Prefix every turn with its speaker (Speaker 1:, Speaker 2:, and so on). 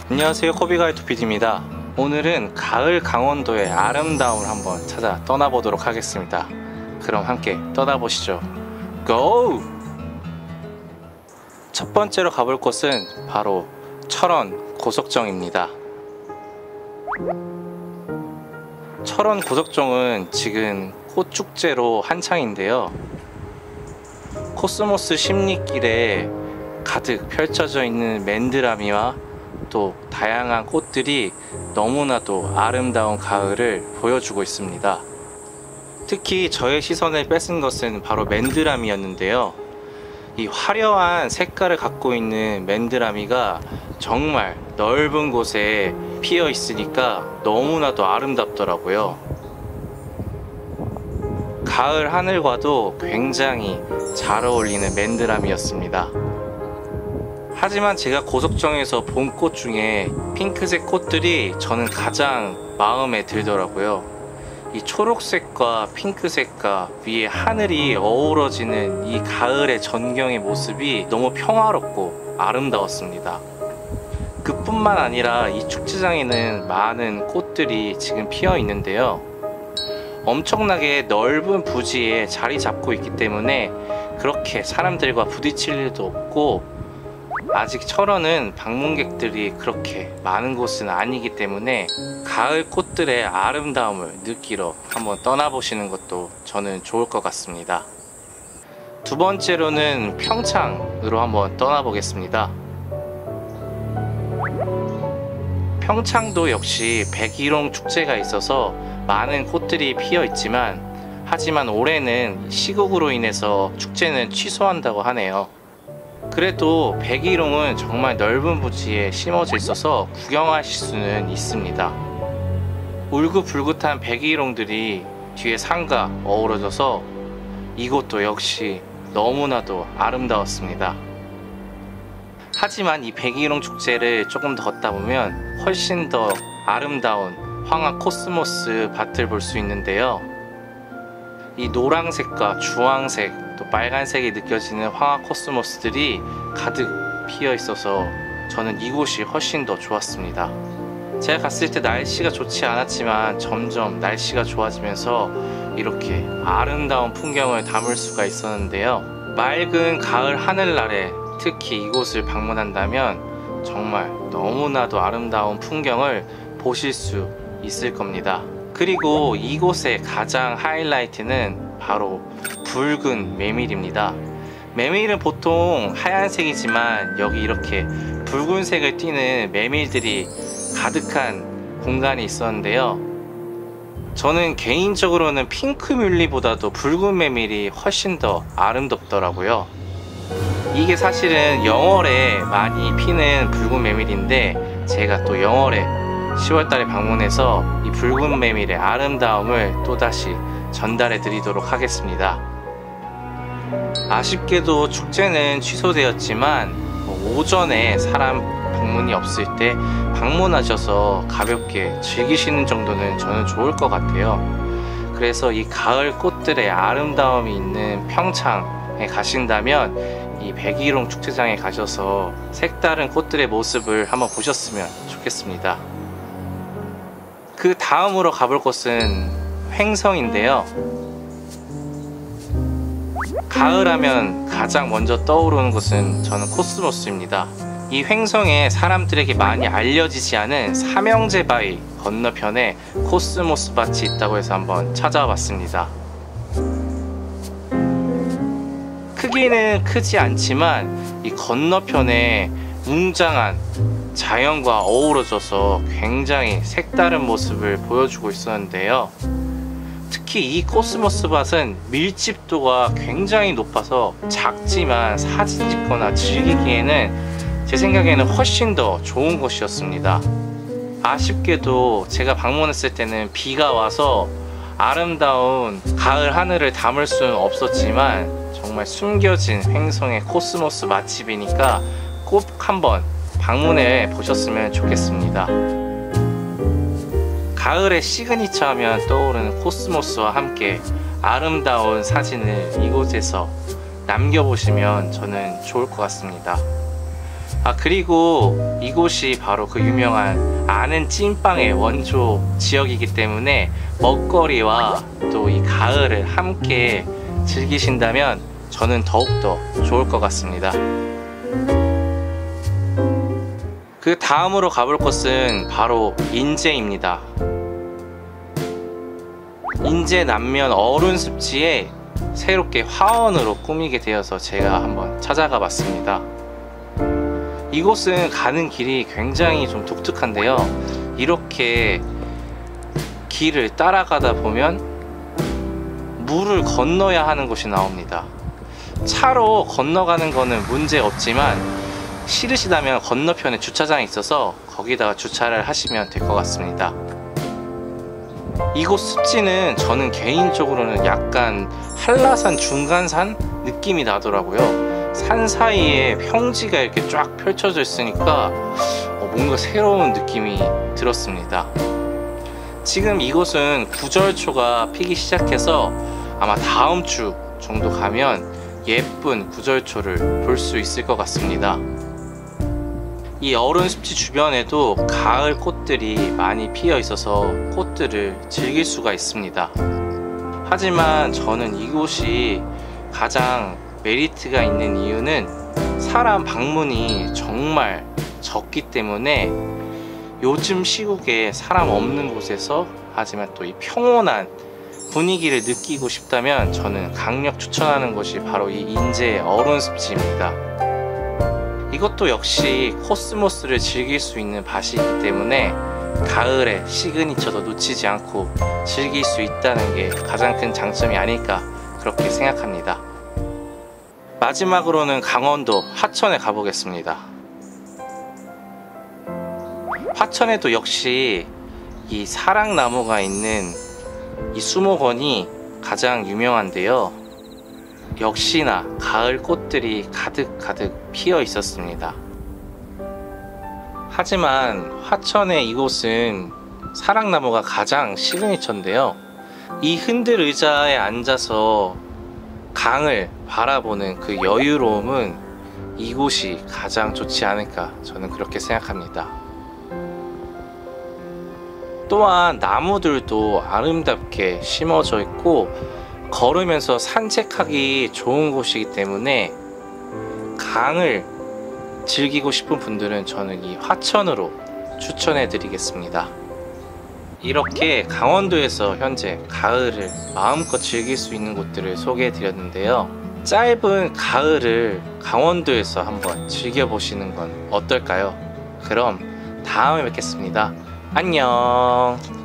Speaker 1: 안녕하세요, 코비가이토 PD입니다. 오늘은 가을 강원도의 아름다움을 한번 찾아 떠나보도록 하겠습니다. 그럼 함께 떠나보시죠. 고! 첫 번째로 가볼 곳은 바로 철원 고석정입니다. 철원 고석정은 지금 꽃축제로 한창인데요, 코스모스 십리길에 가득 펼쳐져 있는 맨드라미와 또 다양한 꽃들이 너무나도 아름다운 가을을 보여주고 있습니다. 특히 저의 시선을 뺏은 것은 바로 맨드라미였는데요, 이 화려한 색깔을 갖고 있는 맨드라미가 정말 넓은 곳에 피어 있으니까 너무나도 아름답더라고요. 가을 하늘과도 굉장히 잘 어울리는 맨드라미였습니다. 하지만 제가 고석정에서 본 꽃 중에 핑크색 꽃들이 저는 가장 마음에 들더라고요. 이 초록색과 핑크색과 위에 하늘이 어우러지는 이 가을의 전경의 모습이 너무 평화롭고 아름다웠습니다. 그뿐만 아니라 이 축제장에는 많은 꽃들이 지금 피어 있는데요, 엄청나게 넓은 부지에 자리 잡고 있기 때문에 그렇게 사람들과 부딪힐 일도 없고, 아직 철원은 방문객들이 그렇게 많은 곳은 아니기 때문에 가을 꽃들의 아름다움을 느끼러 한번 떠나보시는 것도 저는 좋을 것 같습니다. 두 번째로는 평창으로 한번 떠나보겠습니다. 평창도 역시 백일홍 축제가 있어서 많은 꽃들이 피어 있지만, 하지만 올해는 시국으로 인해서 축제는 취소한다고 하네요. 그래도 백일홍은 정말 넓은 부지에 심어져 있어서 구경하실 수는 있습니다. 울긋불긋한 백일홍들이 뒤에 산과 어우러져서 이곳도 역시 너무나도 아름다웠습니다. 하지만 이 백일홍 축제를 조금 더 걷다 보면 훨씬 더 아름다운 황화 코스모스 밭을 볼 수 있는데요, 이 노란색과 주황색 또 빨간색이 느껴지는 황화 코스모스들이 가득 피어 있어서 저는 이곳이 훨씬 더 좋았습니다. 제가 갔을 때 날씨가 좋지 않았지만 점점 날씨가 좋아지면서 이렇게 아름다운 풍경을 담을 수가 있었는데요, 맑은 가을 하늘날에 특히 이곳을 방문한다면 정말 너무나도 아름다운 풍경을 보실 수 있을 겁니다. 그리고 이곳의 가장 하이라이트는 바로 붉은 메밀입니다. 메밀은 보통 하얀색이지만 여기 이렇게 붉은색을 띠는 메밀들이 가득한 공간이 있었는데요, 저는 개인적으로는 핑크뮬리보다도 붉은 메밀이 훨씬 더 아름답더라고요. 이게 사실은 영월에 많이 피는 붉은 메밀인데, 제가 또 영월에 10월달에 방문해서 이 붉은 메밀의 아름다움을 또다시 전달해 드리도록 하겠습니다. 아쉽게도 축제는 취소되었지만 오전에 사람 방문이 없을 때 방문하셔서 가볍게 즐기시는 정도는 저는 좋을 것 같아요. 그래서 이 가을 꽃들의 아름다움이 있는 평창에 가신다면 이 백일홍 축제장에 가셔서 색다른 꽃들의 모습을 한번 보셨으면 좋겠습니다. 그 다음으로 가볼 곳은 횡성인데요, 가을하면 가장 먼저 떠오르는 곳은 저는 코스모스입니다. 이 횡성에 사람들에게 많이 알려지지 않은 삼형제 바위 건너편에 코스모스 밭이 있다고 해서 한번 찾아와 봤습니다. 크기는 크지 않지만 이 건너편에 웅장한 자연과 어우러져서 굉장히 색다른 모습을 보여주고 있었는데요, 특히 이 코스모스 밭은 밀집도가 굉장히 높아서 작지만 사진 찍거나 즐기기에는 제 생각에는 훨씬 더 좋은 곳이었습니다. 아쉽게도 제가 방문했을 때는 비가 와서 아름다운 가을 하늘을 담을 수는 없었지만 정말 숨겨진 횡성의 코스모스 맛집이니까 꼭 한번 방문해 보셨으면 좋겠습니다. 가을의 시그니처 하면 떠오르는 코스모스와 함께 아름다운 사진을 이곳에서 남겨보시면 저는 좋을 것 같습니다. 그리고 이곳이 바로 그 유명한 아는 찐빵의 원조 지역이기 때문에 먹거리와 또 이 가을을 함께 즐기신다면 저는 더욱더 좋을 것 같습니다. 그 다음으로 가볼 곳은 바로 인제입니다. 인제 남면 어른습지에 새롭게 화원으로 꾸미게 되어서 제가 한번 찾아가 봤습니다. 이곳은 가는 길이 굉장히 좀 독특한데요, 이렇게 길을 따라가다 보면 물을 건너야 하는 곳이 나옵니다. 차로 건너가는 거는 문제 없지만 싫으시다면 건너편에 주차장이 있어서 거기다가 주차를 하시면 될 것 같습니다. 이곳 습지는 저는 개인적으로는 약간 한라산 중간산 느낌이 나더라고요. 산 사이에 평지가 이렇게 쫙 펼쳐져 있으니까 뭔가 새로운 느낌이 들었습니다. 지금 이곳은 구절초가 피기 시작해서 아마 다음 주 정도 가면 예쁜 구절초를 볼 수 있을 것 같습니다. 이 어른습지 주변에도 가을 꽃들이 많이 피어 있어서 꽃들을 즐길 수가 있습니다. 하지만 저는 이곳이 가장 메리트가 있는 이유는 사람 방문이 정말 적기 때문에 요즘 시국에 사람 없는 곳에서 하지만 또 이 평온한 분위기를 느끼고 싶다면 저는 강력 추천하는 곳이 바로 이 인제 어른습지입니다. 이것도 역시 코스모스를 즐길 수 있는 밭이기 때문에 가을에 시그니처도 놓치지 않고 즐길 수 있다는 게 가장 큰 장점이 아닐까 그렇게 생각합니다. 마지막으로는 강원도 하천에 가보겠습니다. 하천에도 역시 이 사랑나무가 있는 이 수목원이 가장 유명한데요, 역시나 가을 꽃들이 가득가득 피어 있었습니다. 하지만 화천의 이곳은 사랑나무가 가장 시그니처인데요, 이 흔들 의자에 앉아서 강을 바라보는 그 여유로움은 이곳이 가장 좋지 않을까 저는 그렇게 생각합니다. 또한 나무들도 아름답게 심어져 있고 걸으면서 산책하기 좋은 곳이기 때문에 강을 즐기고 싶은 분들은 저는 이 화천으로 추천해 드리겠습니다. 이렇게 강원도에서 현재 가을을 마음껏 즐길 수 있는 곳들을 소개해 드렸는데요, 짧은 가을을 강원도에서 한번 즐겨보시는 건 어떨까요? 그럼 다음에 뵙겠습니다. 안녕.